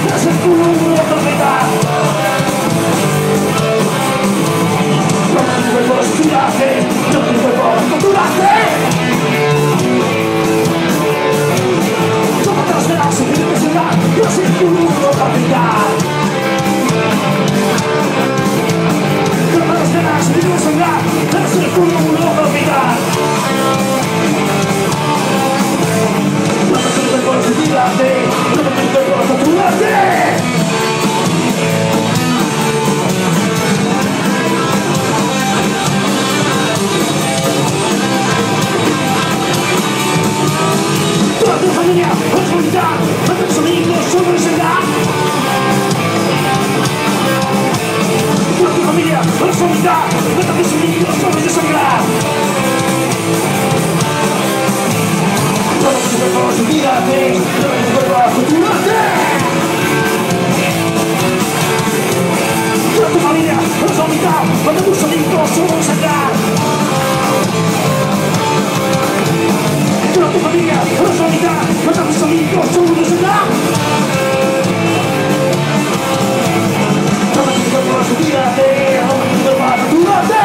tras el culo tormentar. Toma tu cuerpo, susurrarte, toma tu cuerpo, torturarte. Toma las velas, sin impresionar, tras el culo tormentar. Toma las velas, sin impresionar, tras el culo tormentar. Toma tu cuerpo, susurrarte, toma tu cuerpo, torturarte. Toda tu familia, responsabilidad, a tus amigos, solo enseñar. Toda tu familia, responsabilidad, a tus amigos, solo desangrar. Toda tu cuerpo, susurrarte, toda tu cuerpo, torturarte. Toda tu familia, responsabilidad, a tus amigos, solo desangrar. Toda tu familia, responsabilidad, a tus amigos, solo desangrar. Toma tu cuerpo, susurrarte, toma tu cuerpo, torturarte.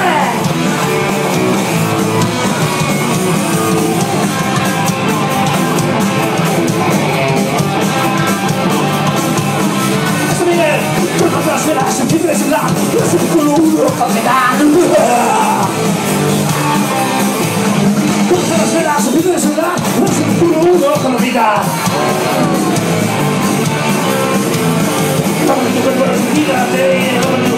Las velas, siempre es blanco, es el culo cafetán. Las velas, siempre es blanco, es el culo cafetán. Toma tu cuerpo, susurrarte,